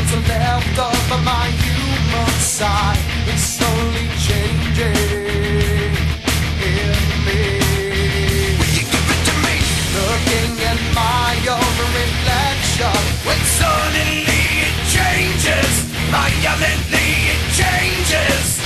what's left of my human side. It's slowly changing in me. Will you give it to me? Looking at my own reflection, when suddenly it changes, violently it changes.